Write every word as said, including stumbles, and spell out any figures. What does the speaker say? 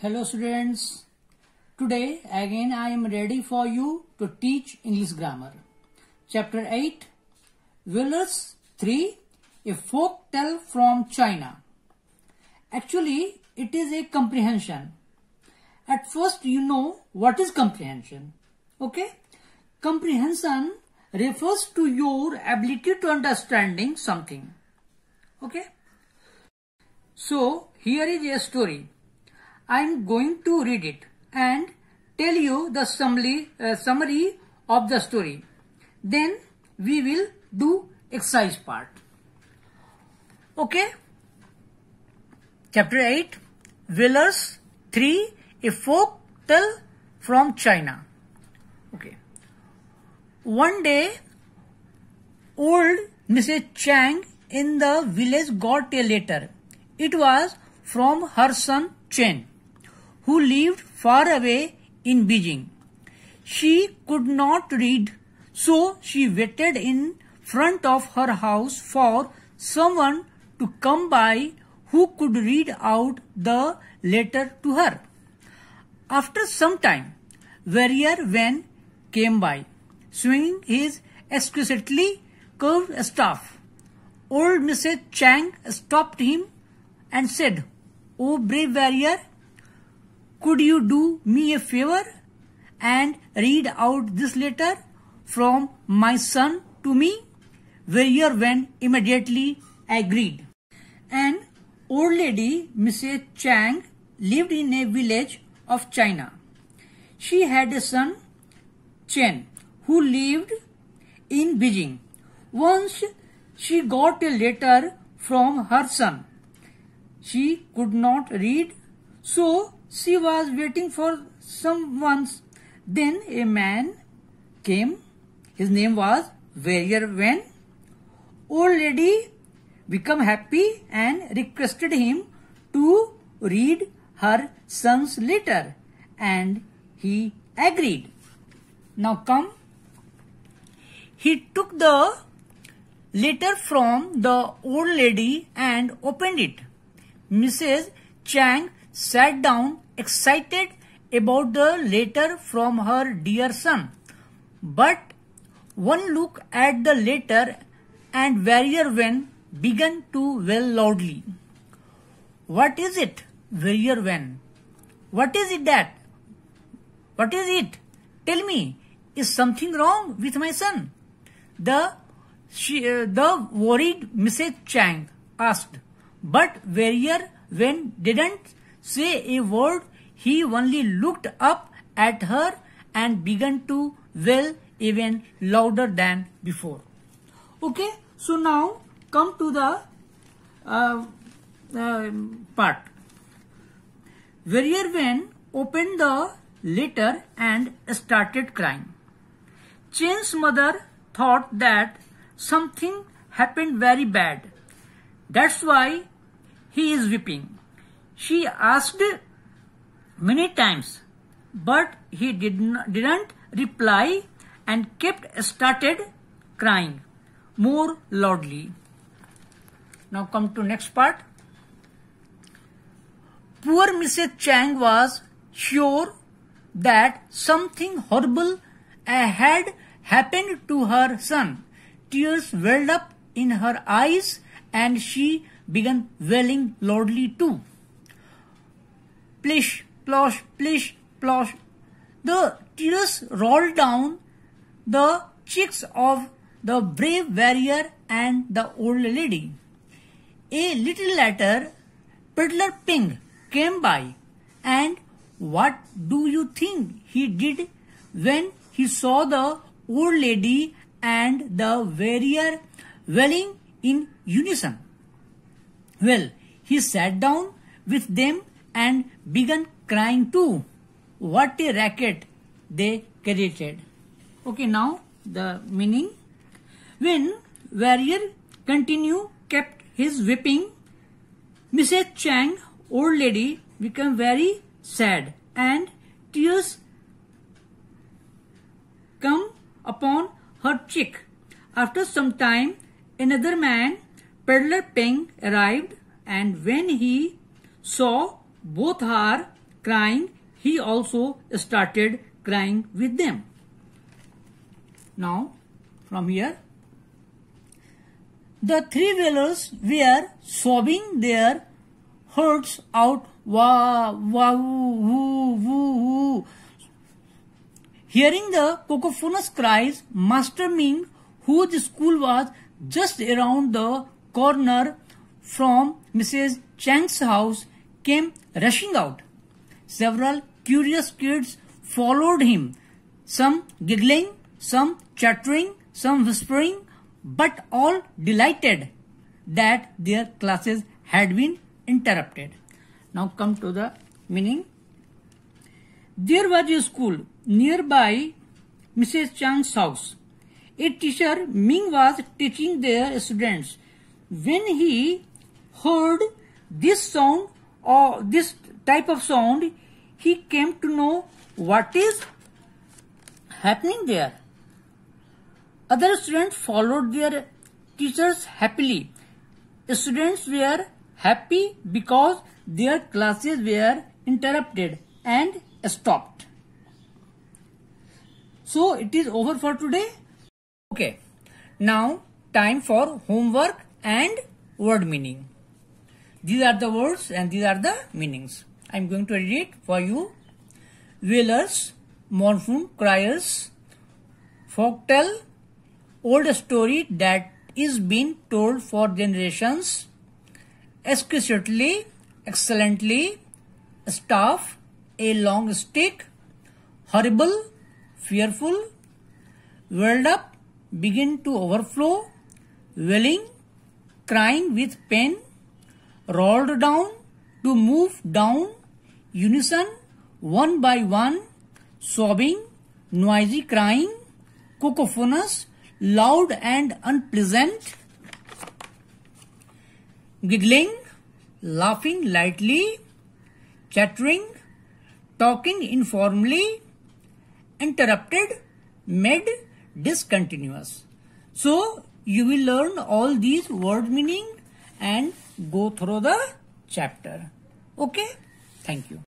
Hello students, today again I am ready for you to teach English grammar. Chapter eight, Whalers three, a folk tale from China. Actually, it is a comprehension. At first you know what is comprehension. Okay? Comprehension refers to your ability to understanding something. Okay? So, here is a story. I am going to read it and tell you the summary, uh, summary of the story. Then we will do exercise part. Okay? Chapter eight, Whalers three, a folk tale from China. Okay. One day, old Missus Chang in the village got a letter. It was from her son Chen, who lived far away in Beijing. She could not read, so she waited in front of her house for someone to come by who could read out the letter to her. After some time, Warrior Wen came by, swinging his exquisitely curved staff. Old Missus Chang stopped him and said, "Oh, brave warrior, could you do me a favor and read out this letter from my son to me?" Warrior Wen immediately agreed. An old lady, Missus Chang, lived in a village of China. She had a son, Chen, who lived in Beijing. Once she got a letter from her son. She could not read, so she was waiting for someone. Then a man came. His name was Warrior Wen. Old lady became happy and requested him to read her son's letter, and he agreed. Now come. He took the letter from the old lady and opened it. Missus Chang sat down excited about the letter from her dear son. But one look at the letter and Warrior Wen began to wail loudly. "What is it, Warrior Wen? What is it that? What is it? Tell me, is something wrong with my son?" The, she, uh, the worried Missus Chang asked. But Warrior Wen didn't say a word. He only looked up at her and began to wail even louder than before. Okay, so now come to the uh, uh, part. Warrior Wen opened the letter and started crying. Chen's mother thought that something happened very bad. That's why he is weeping. She asked many times, but he did not, didn't reply and kept started crying more loudly. Now come to next part. Poor Missus Chang was sure that something horrible had happened to her son. Tears welled up in her eyes and she began wailing loudly too. Plish, plosh, plish, plosh. The tears rolled down the cheeks of the brave warrior and the old lady. A little later, Peddler Ping came by, and what do you think he did when he saw the old lady and the warrior wailing in unison? Well, he sat down with them and began crying too. What a racket they created. Okay, now the meaning. When Warrior continued kept his whipping, Missus Chang, old lady, became very sad and tears come upon her cheek. After some time, another man, Peddler Ping, arrived, and when he saw both her crying, he also started crying with them. Now, from here, the three whalers were sobbing their hearts out. Wah, wah, woo, woo, woo. Hearing the cacophonous cries, Master Ming, whose school was just around the corner from Missus Chang's house, came rushing out. Several curious kids followed him, some giggling, some chattering, some whispering, but all delighted that their classes had been interrupted. Now come to the meaning. There was a school nearby Missus Chang's house. A teacher, Ming, was teaching their students. When he heard this sound or this type of sound, he came to know what is happening there. Other students followed their teachers happily. Students were happy because their classes were interrupted and stopped. So it is over for today. Okay, now time for homework and word meaning. These are the words and these are the meanings. I am going to read it for you. Wailers, mournful criers, folktale, old story that is being told for generations, exquisitely, excellently, staff, a long stick, horrible, fearful, welled up, begin to overflow, wailing, crying with pain, rolled down, to move down, unison, one by one, sobbing, noisy crying, cacophonous, loud and unpleasant, giggling, laughing lightly, chattering, talking informally, interrupted, made, discontinuous. So you will learn all these word meaning and go through the chapter. Okay, thank you.